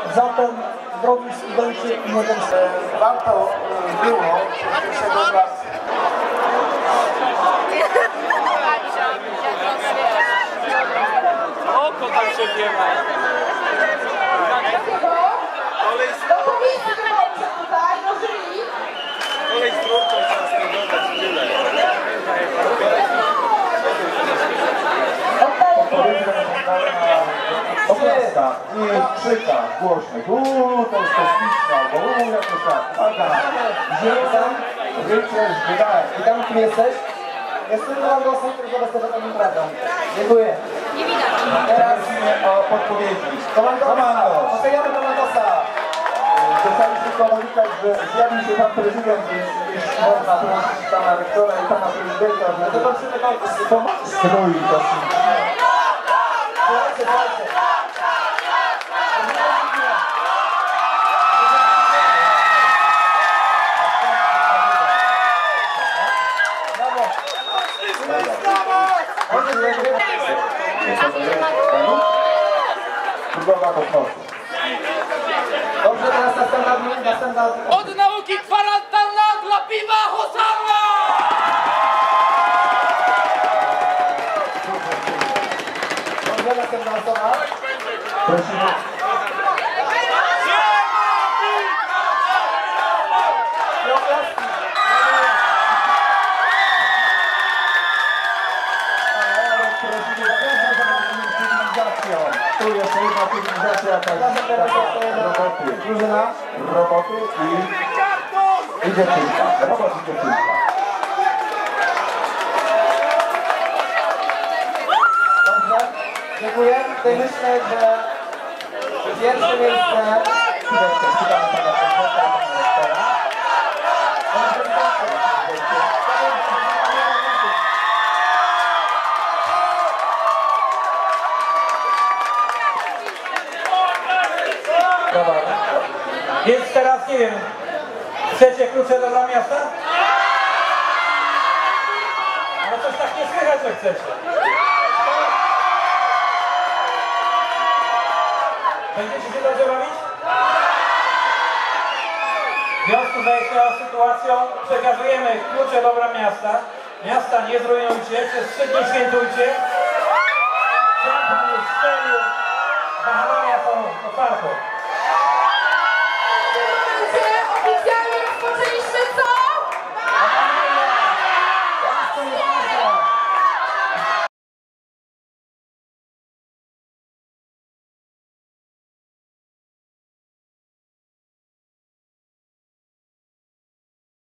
zatem drogi studenci mogą się... Warto było się do nas... Oko tam się wiewa. Kolej z drugą trzeba składać tyle. Oklaska i krzyka głośno. To jest kosmiczna, bo jakoś tak. Aga, wzięłam, rycerz, wydałem. I tam kim jesteś? Jestem Lewandowsem, który zaraz też o nim prawdą. Dziękuję. Nie widać. Teraz prosimy o podpowiedzi. Komandos! Oceniamy Komandosa. Dostaliśmy komunikat, że zjawił się pan prezydent, więc można prosić pana rektora i pana prezydenta, że zobaczymy strój kosmiczny. Słuchajcie. Próbowa kosmosu. Dobrze, teraz następna... Od nauki kwarantanna dla piwa Hosanna! Dobrze, następna osoba. Prosimy. Tu jest jedna cywilizacja jakaś roboty. Drużyna. Roboty i dziewczynka. Robot i dziewczynka. Dobrze, dziękuję. Tutaj myślę, że pierwsze miejsce... Chwileczkę, pana prezydenta, pana rektora. Więc teraz nie wiem, chcecie klucze do miasta? No coś tak nie słychać, że chcecie. Będziecie się dobrze bawić? W związku z tą sytuacją przekazujemy klucze dobra miasta. Miasta nie zrujnujcie, przez 3 dni świętujcie. Szampon jest w stylu, baharia są otwarte.